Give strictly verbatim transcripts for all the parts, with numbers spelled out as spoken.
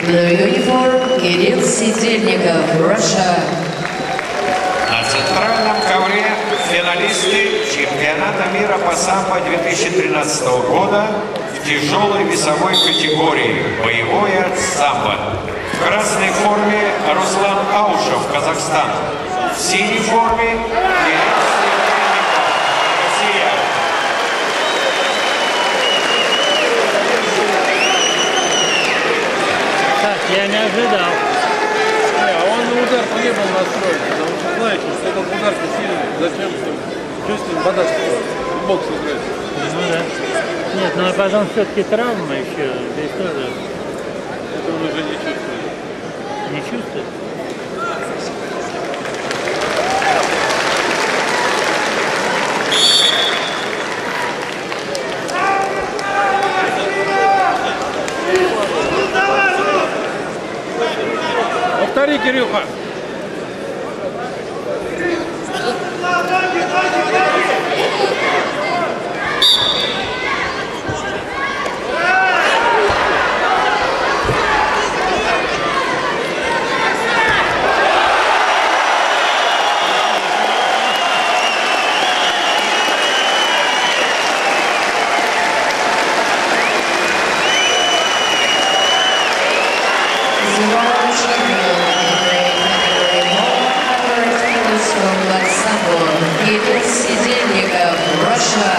Blue uniform, Кирилл Сидельников, Russia. На центральном ковре финалисты чемпионата мира по самбо две тысячи тринадцатого года в тяжелой весовой категории «Боевое самбо». В красной форме Руслан Аушев, Казахстан. В синей форме Кирилл Сидельников, Россия. Так, я не ожидал. Не, а он на удар не был настроен, потому что знаете, что этот удар сильный. Зачем? Что с ним вода в бокс играть? Ну да. Нет, ну а потом все-таки травма еще, здесь тоже. Это он уже не чувствует. Не чувствует? Повтори, Кирюха. Кирилл Сидельников, Russia.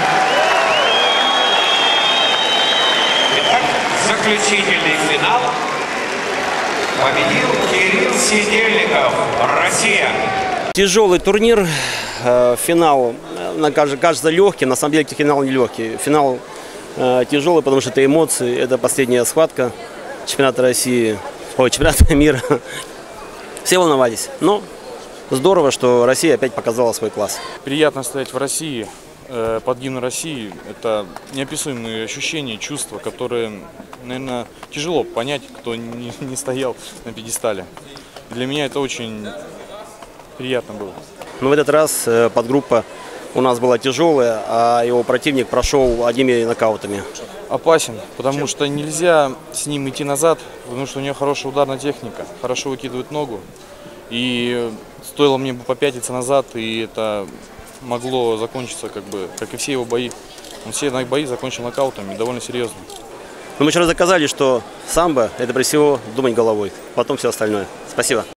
Итак, заключительный финал. Победил Кирилл Сидельников, Россия. Тяжелый турнир, финал кажется легким, на самом деле финал не легкий. Финал тяжелый, потому что это эмоции, это последняя схватка чемпионата России, ой, чемпионата мира. Все волновались, но здорово, что Россия опять показала свой класс. Приятно стоять в России, под гимн России. Это неописуемые ощущения, чувства, которые, наверное, тяжело понять, кто не, не стоял на пьедестале. Для меня это очень приятно было. Но в этот раз подгруппа у нас была тяжелая, а его противник прошел одними нокаутами. Опасен, потому что нельзя с ним идти назад, потому что у него хорошая ударная техника, хорошо выкидывает ногу. И стоило мне бы попятиться назад, и это могло закончиться, как бы, как и все его бои. Он все бои закончил нокаутами, довольно серьезно. Но мы вчера доказали, что самбо – это прежде всего думать головой, потом все остальное. Спасибо.